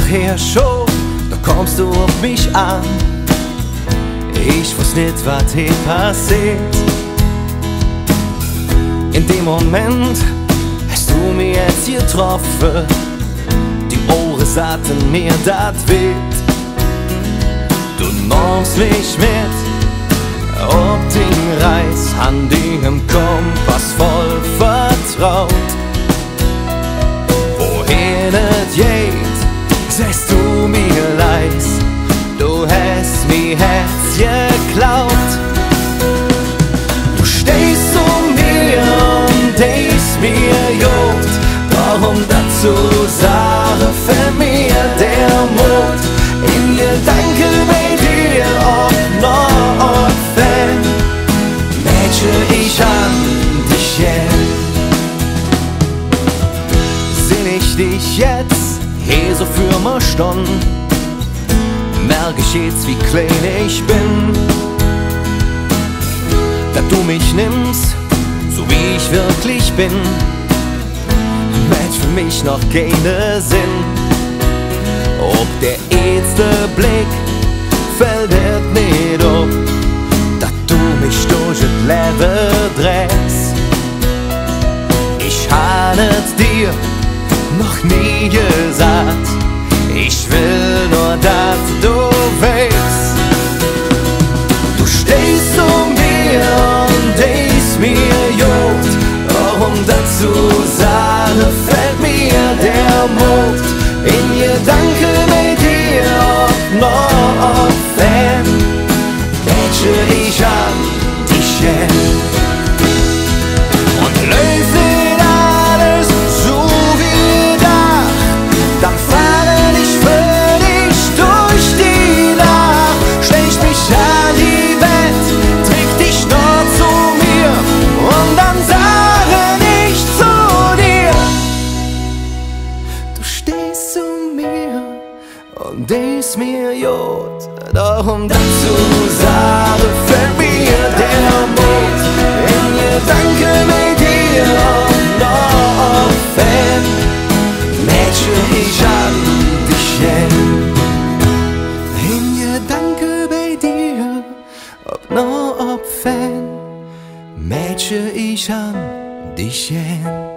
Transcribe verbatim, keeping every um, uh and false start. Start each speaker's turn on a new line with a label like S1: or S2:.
S1: nachher schon, da kommst du auf mich an. Ich weiß nicht, was hier passiert. In dem Moment hast du mir jetzt getroffen, die Ohren sagten mir, das wird. Du nimmst mich mit auf den Reis, an dem Kompass voll vertraut. Wohin es geht, sagst du mir leis, du hast mir Herz geklaut. Du stehst zu mir und denkst mir gut, warum dazu sage für mir der Mut. In Gedanken bei dir auch noch Fan, Mädchen, ich an dich hin. Seh ich dich jetzt hier so für mal Stunden, merk ich jetzt, wie klein ich bin. Dass du mich nimmst, so wie ich wirklich bin, macht für mich noch keinen Sinn. Ob der erste Blick fällt es nicht auf, dass du mich durch das Leben drehst. Ich habe es dir noch nie gesagt, ich will nur, dass du weißt. Du stehst zu mir und denkst mir gut, warum dazu sage, fällt mir der Mut. In Gedanken bei dir auch noch Fan, Mädchen, ich an dich hin. Und läuft nicht alles so wie gedacht, dann fahre ich für dich durch die Nacht. Schlägst mich an die Bett, träg dich nur zu mir und dann sage ich zu dir. Du stehst zu mir und denkst mir gut, darum dazu sage für mir der Mut. In Gedanken bei dir auch noch Fan, Mädchen, ich an dich hin. In Gedanken bei dir auch noch Fan, Mädchen, ich an dich hin.